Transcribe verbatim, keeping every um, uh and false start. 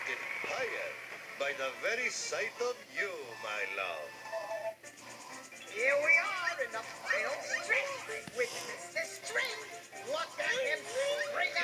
higher by the very sight of you, my love. Here we are in the final stretch with Mister String. Look at him spring